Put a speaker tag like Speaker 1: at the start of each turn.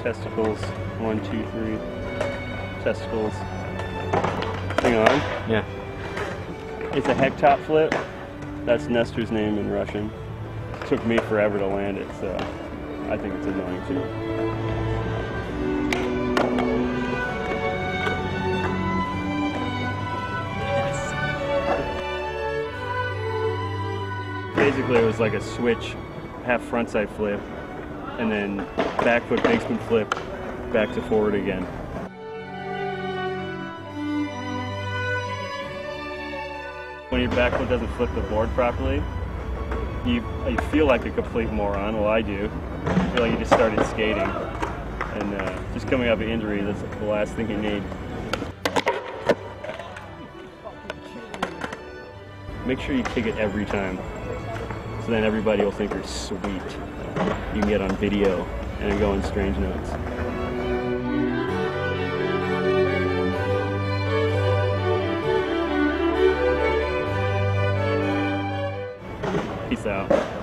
Speaker 1: testicles. 1, 2, 3. Testicles. Hang on.
Speaker 2: Yeah.
Speaker 1: It's a hectop flip. That's Nestor's name in Russian. It took me forever to land it, so I think it's annoying too. Basically, it was like a switch, half frontside flip, and then back foot baseman flip, back to forward again. When your back foot doesn't flip the board properly, you feel like a complete moron. Well, I do. I feel like you just started skating, and just coming out of injury, that's the last thing you need. Make sure you kick it every time, so then everybody will think you're sweet. You can get on video and go on Strange Notes. Peace out.